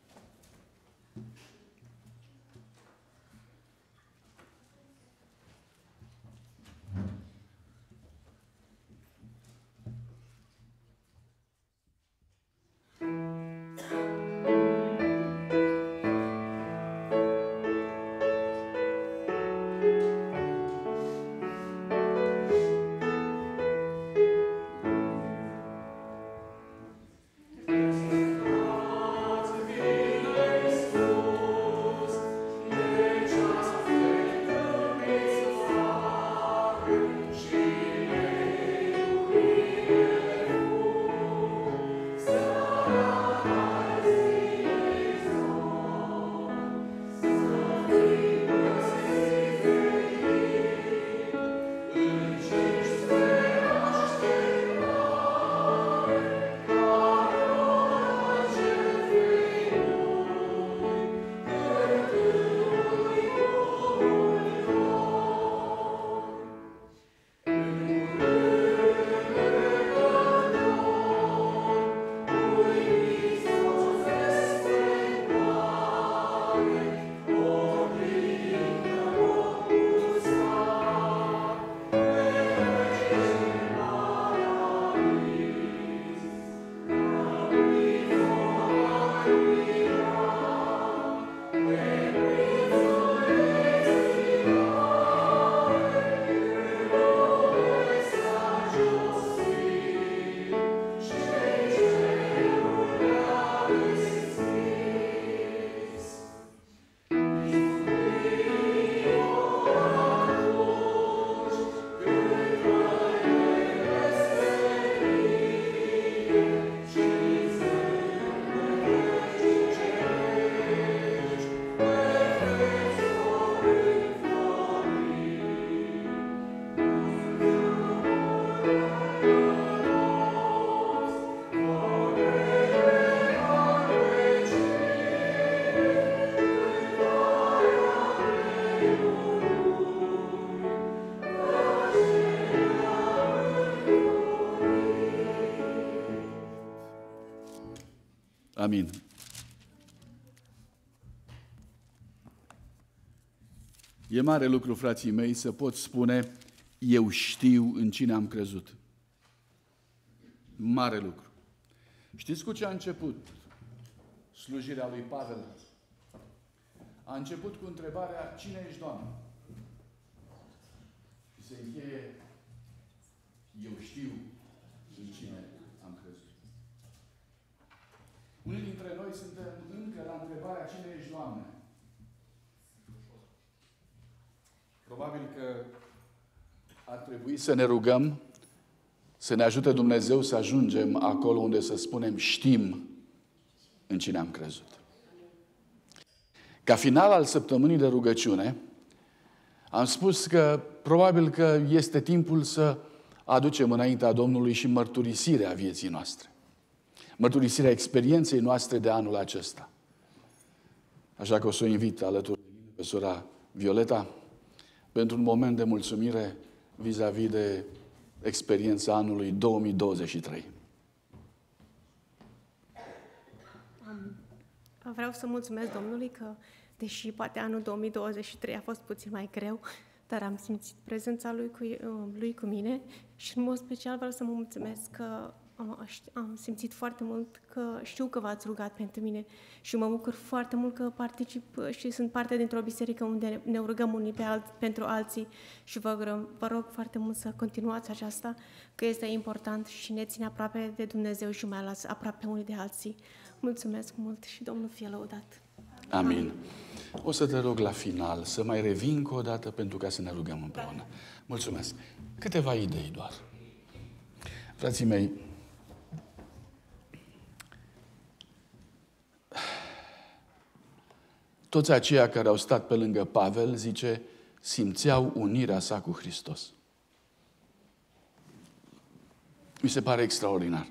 Amin. E mare lucru, frații mei, să pot spune, eu știu în cine am crezut. Mare lucru. Știți cu ce a început slujirea lui Pavel? A început cu întrebarea, cine ești, Doamne? Și se încheie, eu știu în cine am crezut. Unii dintre noi suntem încă la întrebarea, cine ești, Doamne? Probabil că ar trebui să ne rugăm, să ne ajute Dumnezeu să ajungem acolo unde să spunem, știm în cine am crezut. Ca final al săptămânii de rugăciune, am spus că probabil că este timpul să aducem înaintea Domnului și mărturisirea vieții noastre. Mărturisirea experienței noastre de anul acesta. Așa că o să o invit alături de mine pe sora Violeta pentru un moment de mulțumire vis-a-vis de experiența anului două mii douăzeci și trei. Vreau să mulțumesc Domnului că, deși poate anul două mii douăzeci și trei a fost puțin mai greu, dar am simțit prezența Lui cu, lui cu mine și în mod special vreau să mă mulțumesc că am, am simțit foarte mult că știu că v-ați rugat pentru mine și mă bucur foarte mult că particip și sunt parte dintr-o biserică unde ne rugăm unii pe alți, pentru alții și vă rog, vă rog foarte mult să continuați aceasta, că este important și ne ține aproape de Dumnezeu și mai ales aproape unii de alții. Mulțumesc mult și Domnul fie lăudat. Amin. O să te rog la final să mai revin încă o dată pentru ca să ne rugăm împreună. Mulțumesc. Câteva idei doar. Frații mei, toți aceia care au stat pe lângă Pavel, zice, simțeau unirea sa cu Hristos. Mi se pare extraordinar.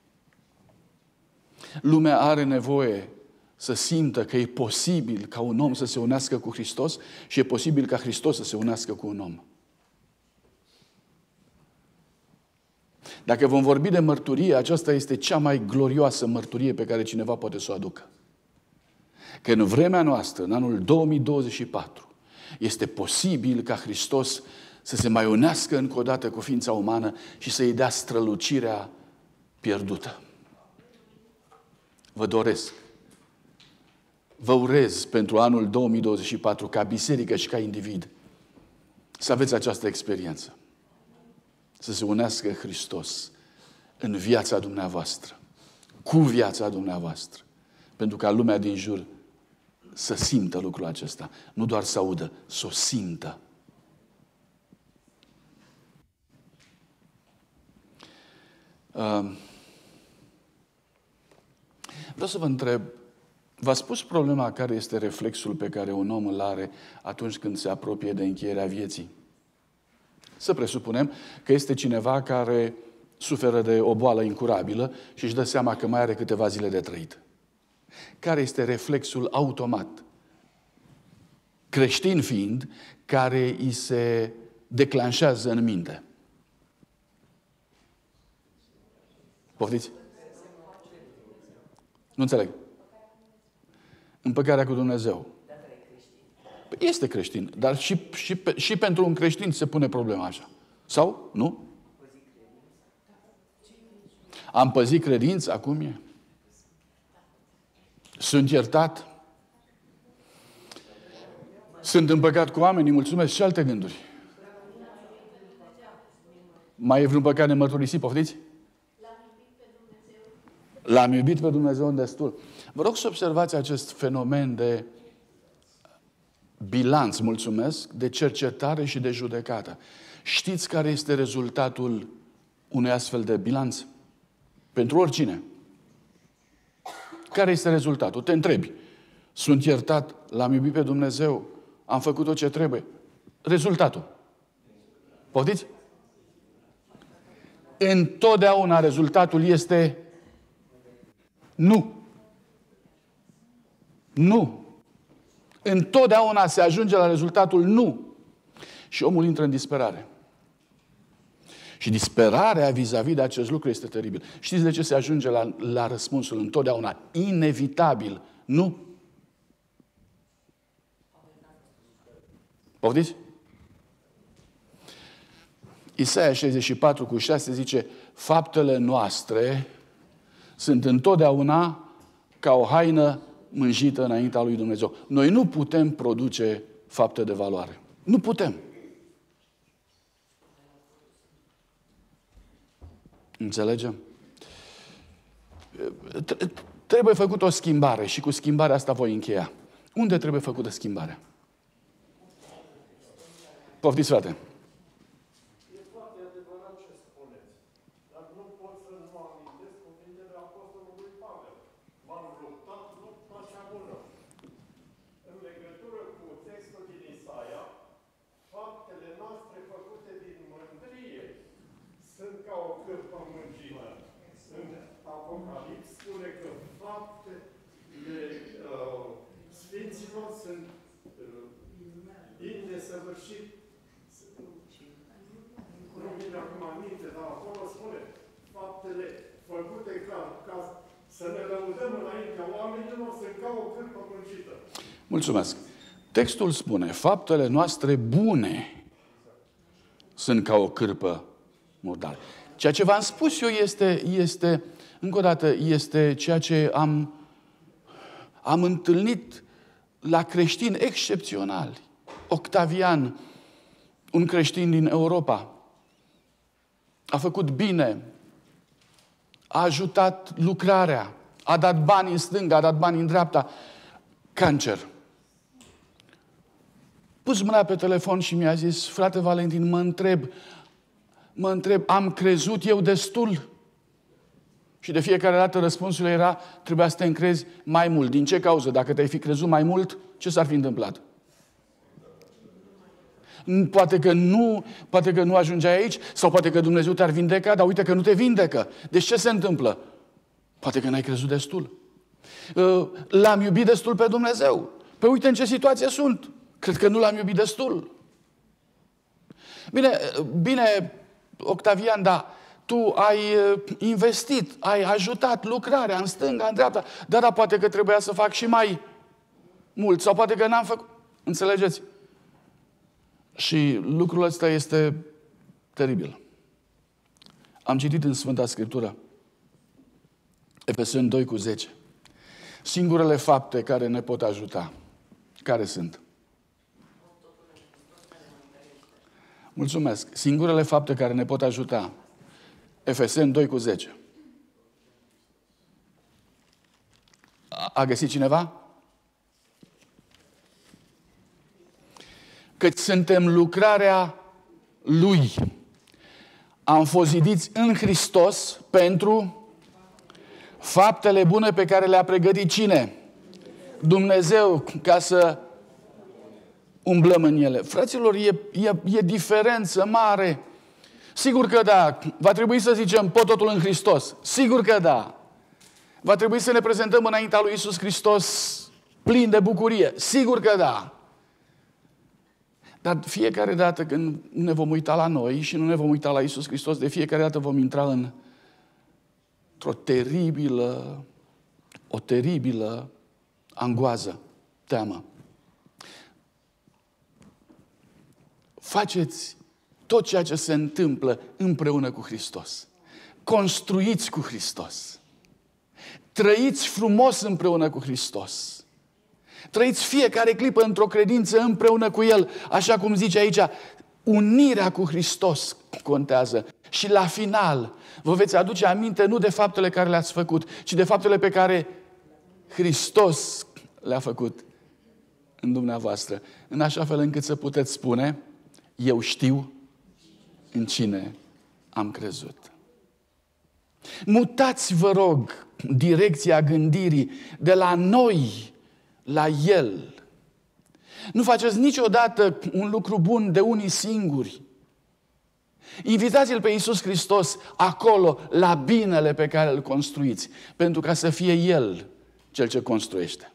Lumea are nevoie să simtă că e posibil ca un om să se unească cu Hristos și e posibil ca Hristos să se unească cu un om. Dacă vom vorbi de mărturie, aceasta este cea mai glorioasă mărturie pe care cineva poate să o aducă. Că în vremea noastră, în anul două mii douăzeci și patru, este posibil ca Hristos să se mai unească încă o dată cu ființa umană și să-i dea strălucirea pierdută. Vă doresc, vă urez pentru anul două mii douăzeci și patru, ca biserică și ca individ, să aveți această experiență. Să se unească Hristos în viața dumneavoastră, cu viața dumneavoastră, pentru ca lumea din jur să simtă lucrul acesta. Nu doar să audă, să o simtă. Uh, vreau să vă întreb, v-ați pus problema care este reflexul pe care un om îl are atunci când se apropie de încheierea vieții? Să presupunem că este cineva care suferă de o boală incurabilă și își dă seama că mai are câteva zile de trăit. Care este reflexul automat, creștin fiind, care îi se declanșează în minte? Poftiți? Nu înțeleg. Împăcarea cu Dumnezeu. Este creștin, dar și, și, și pentru un creștin se pune problema așa. Sau? Nu? Am păzit credința, acum e? Sunt iertat? Sunt împăcat cu oamenii, mulțumesc, și alte gânduri. Mai e vreun păcat nemărturisit, poftiți? L-am iubit pe Dumnezeu în destul. Vă rog să observați acest fenomen de bilanț, mulțumesc, de cercetare și de judecată. Știți care este rezultatul unui astfel de bilanț? Pentru oricine. Care este rezultatul? Te întrebi. Sunt iertat, l-am iubit pe Dumnezeu, am făcut tot ce trebuie. Rezultatul. Poftiți? Întotdeauna rezultatul este nu. Nu. Întotdeauna se ajunge la rezultatul nu. Și omul intră în disperare. Și disperarea vis-a-vis de acest lucru este teribil. Știți de ce se ajunge la, la răspunsul întotdeauna inevitabil nu? Poftiți? Isaia șaizeci și patru cu șase zice: faptele noastre sunt întotdeauna ca o haină mânjită înaintea lui Dumnezeu. Noi nu putem produce fapte de valoare. Nu putem. Înțelegem? Trebuie făcut o schimbare și cu schimbarea asta voi încheia. Unde trebuie făcută schimbarea? Poftiți, frate. E foarte adevărat ce spuneți, dar nu pot să nu amintesc cuvintele apostolului Pavel. M-am luptat lupta cea bună. În legătură cu textul din Isaia, faptele noastre făcute din mândrie sunt ca o cârpă mânjită. În Apocalips spune că faptele uh, sfinților sunt uh, indesăvârșit. Nu vine acum aminte, dar acolo spune faptele făcute ca, ca să ne lăudăm înaintea oamenilor sunt ca o cârpă mânjită. Mulțumesc. Textul spune, faptele noastre bune sunt ca o cârpă murdară. Ceea ce v-am spus eu este, este, încă o dată, este ceea ce am, am întâlnit la creștini excepționali. Octavian, un creștin din Europa, a făcut bine, a ajutat lucrarea, a dat bani în stânga, a dat bani în dreapta. Cancer. pus mâna pe telefon și mi-a zis, frate Valentin, mă întreb, mă întreb, am crezut eu destul? Și de fiecare dată răspunsul era, trebuia să te încrezi mai mult. Din ce cauză? Dacă te-ai fi crezut mai mult, ce s-ar fi întâmplat? Poate că nu, poate că nu ajungeai aici, sau poate că Dumnezeu te-ar vindeca, dar uite că nu te vindecă. Deci ce se întâmplă? Poate că n-ai crezut destul. L-am iubit destul pe Dumnezeu. Păi uite în ce situație sunt. Cred că nu l-am iubit destul. Bine, bine, Octavian, dar tu ai investit, ai ajutat lucrarea în stânga, în dreapta, dar, dar poate că trebuia să fac și mai mult, sau poate că n-am făcut. Înțelegeți? Și lucrul ăsta este teribil. Am citit în Sfânta Scriptură, Efeseni doi cu zece. Singurele fapte care ne pot ajuta, care sunt? Mulțumesc. Singurele fapte care ne pot ajuta. Efeseni doi cu zece. A găsit cineva? Căci suntem lucrarea Lui. Am fost zidiți în Hristos pentru faptele bune pe care le-a pregătit cine? Dumnezeu, ca să umblăm în ele. Fraților, e, e, e diferență mare. Sigur că da. Va trebui să zicem pot totul în Hristos. Sigur că da. Va trebui să ne prezentăm înaintea lui Iisus Hristos plin de bucurie. Sigur că da. Dar fiecare dată când ne vom uita la noi și nu ne vom uita la Iisus Hristos, de fiecare dată vom intra în o teribilă, o teribilă angoază, teamă. Faceți tot ceea ce se întâmplă împreună cu Hristos. Construiți cu Hristos. Trăiți frumos împreună cu Hristos. Trăiți fiecare clipă într-o credință împreună cu El. Așa cum zice aici, unirea cu Hristos contează. Și la final vă veți aduce aminte nu de faptele care le-ați făcut, ci de faptele pe care Hristos le-a făcut în dumneavoastră. În așa fel încât să puteți spune, eu știu în cine am crezut. Mutați, vă rog, direcția gândirii de la noi la El. Nu faceți niciodată un lucru bun de unii singuri. Invitați-L pe Iisus Hristos acolo, la binele pe care îl construiți, pentru ca să fie El Cel ce construiește.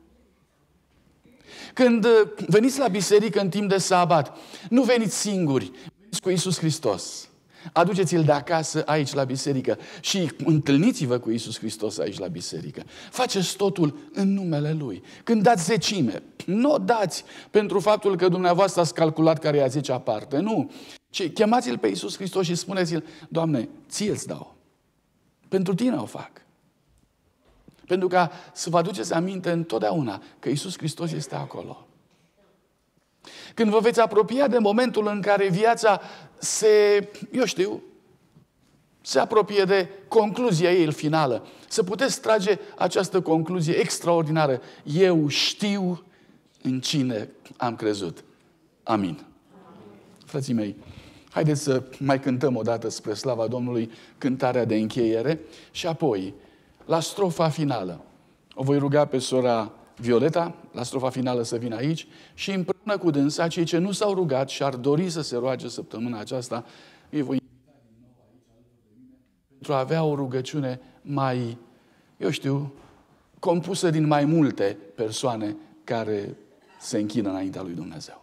Când veniți la biserică în timp de sabat, nu veniți singuri, veniți cu Iisus Hristos. Aduceți-L de acasă aici la biserică și întâlniți-vă cu Iisus Hristos aici la biserică. Faceți totul în numele Lui. Când dați zecime, nu o dați pentru faptul că dumneavoastră ați calculat care e a zecea parte, nu. Ci chemați-L pe Iisus Hristos și spuneți-L, Doamne, ție îți dau. Pentru tine o fac. Pentru ca să vă aduceți aminte întotdeauna că Iisus Hristos este acolo. Când vă veți apropia de momentul în care viața se, eu știu, se apropie de concluzia ei finală, să puteți trage această concluzie extraordinară. Eu știu în cine am crezut. Amin. Amin. Frații mei, haideți să mai cântăm o dată spre slava Domnului cântarea de încheiere și apoi, la strofa finală, o voi ruga pe sora Violeta, la strofa finală să vină aici și împreună cu dânsa, cei ce nu s-au rugat și ar dori să se roage săptămâna aceasta, îi voi invita din nou aici pentru a avea o rugăciune mai, eu știu, compusă din mai multe persoane care se închină înaintea lui Dumnezeu.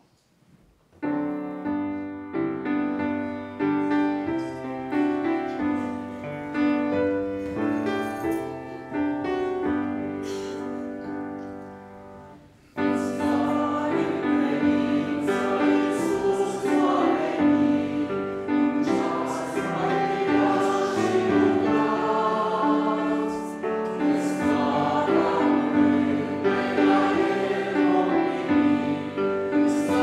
Stop.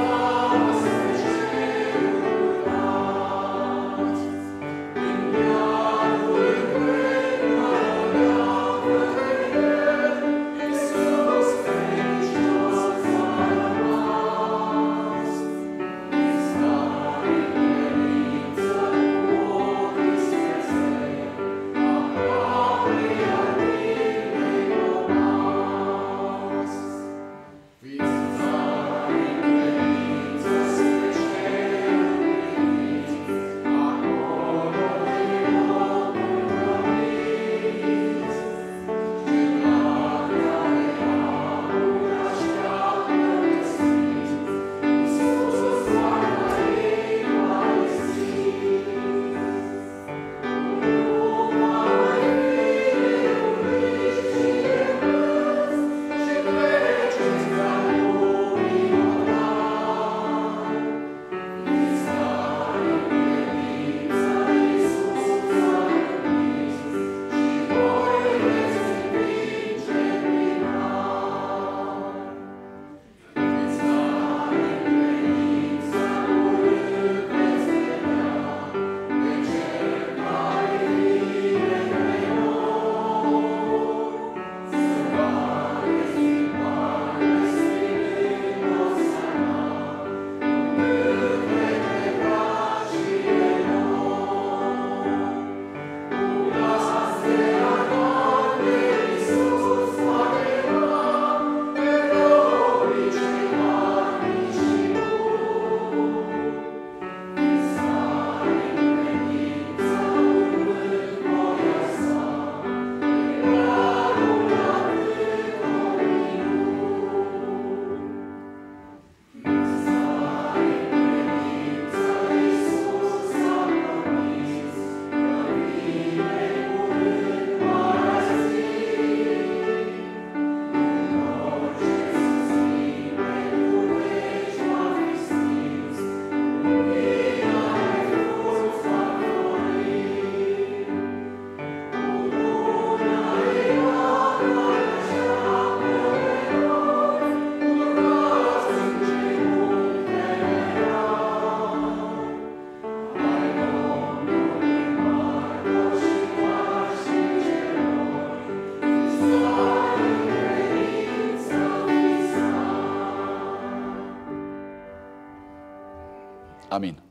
Amin.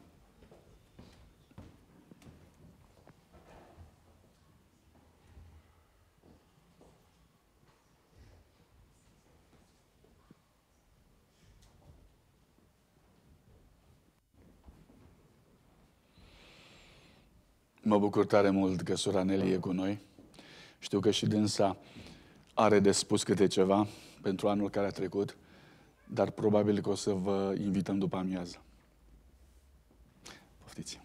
Mă bucur tare mult că sora Nelly e cu noi. Știu că și dânsa are de spus câte ceva pentru anul care a trecut, dar probabil că o să vă invităm după amiază. Poftiți!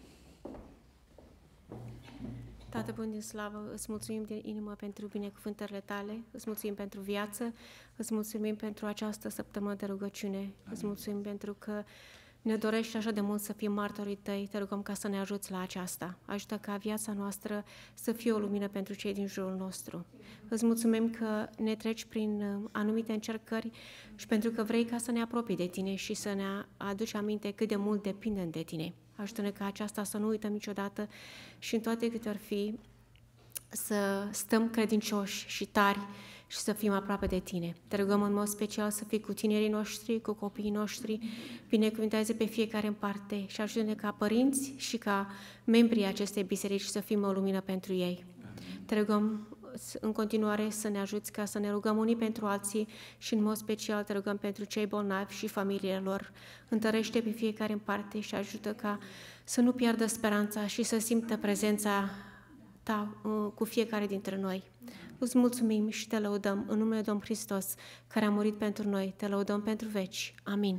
Tată bun din slavă, îți mulțumim din inimă pentru binecuvântările tale, îți mulțumim pentru viață, îți mulțumim pentru această săptămână de rugăciune, Amin. Îți mulțumim pentru că ne dorești așa de mult să fim martorii tăi, te rugăm ca să ne ajuți la aceasta. Ajută ca viața noastră să fie o lumină pentru cei din jurul nostru. Îți mulțumim că ne treci prin anumite încercări și pentru că vrei ca să ne apropii de tine și să ne aduci aminte cât de mult depindem de tine. Ajută-ne ca aceasta să nu uităm niciodată și în toate câte ar fi să stăm credincioși și tari și să fim aproape de tine. Te rugăm în mod special să fii cu tinerii noștri, cu copiii noștri, binecuvintează pe fiecare în parte și ajută-ne ca părinți și ca membrii acestei biserici să fim o lumină pentru ei. Te rugăm în continuare să ne ajuți ca să ne rugăm unii pentru alții și în mod special te rugăm pentru cei bolnavi și familiile lor. Întărește pe fiecare în parte și ajută ca să nu piardă speranța și să simtă prezența ta cu fiecare dintre noi. Îți mulțumim și te lăudăm în numele Domnului Hristos, care a murit pentru noi. Te lăudăm pentru veci. Amin.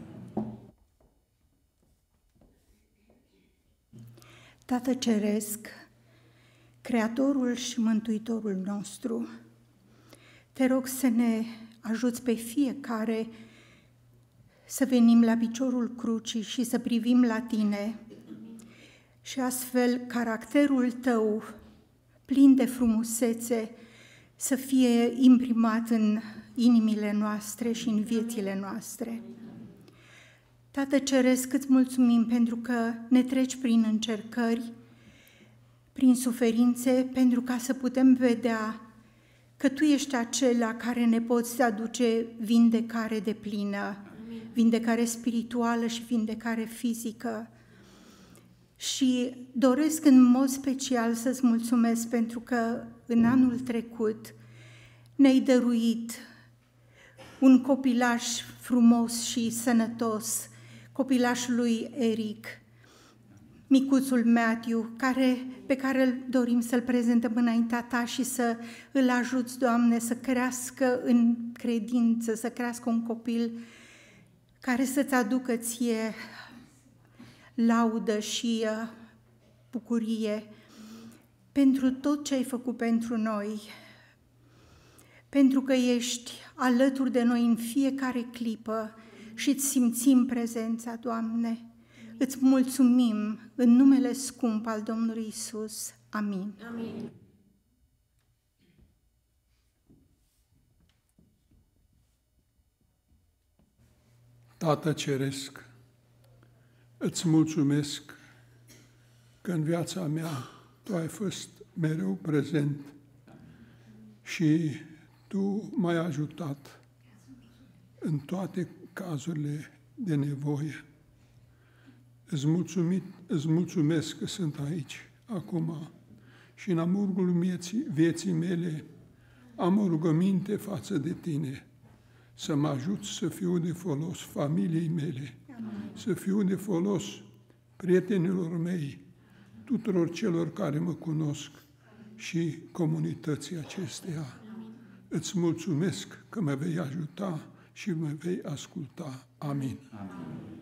Tată Ceresc, Creatorul și Mântuitorul nostru, te rog să ne ajuți pe fiecare să venim la piciorul crucii și să privim la tine și astfel caracterul tău plin de frumusețe să fie imprimat în inimile noastre și în viețile noastre. Tată Ceresc, îți mulțumim pentru că ne treci prin încercări, prin suferințe, pentru ca să putem vedea că Tu ești acela care ne poți aduce vindecare deplină, vindecare spirituală și vindecare fizică. Și doresc în mod special să-ți mulțumesc pentru că în anul trecut ne-ai dăruit un copilaș frumos și sănătos, copilașul lui Eric, micuțul Matthew, care, pe care îl dorim să-l prezentăm înaintea Ta și să îl ajuți, Doamne, să crească în credință, să crească un copil care să-ți aducă Ție laudă și bucurie pentru tot ce ai făcut pentru noi, pentru că ești alături de noi în fiecare clipă și îți simțim prezența, Doamne. Îți mulțumim în numele scump al Domnului Isus. Amin. Amin. Tată Ceresc, îți mulțumesc că în viața mea Tu ai fost mereu prezent și Tu m-ai ajutat în toate cazurile de nevoie. Îți, mulțumit, îți mulțumesc că sunt aici, acum, și în amurgul vieții, vieții mele am o rugăminte față de Tine, să mă ajut să fiu de folos familiei mele, Amin. Să fiu de folos prietenilor mei, tuturor celor care mă cunosc și comunității acesteia. Amin. Îți mulțumesc că mă vei ajuta și mă vei asculta. Amin. Amin.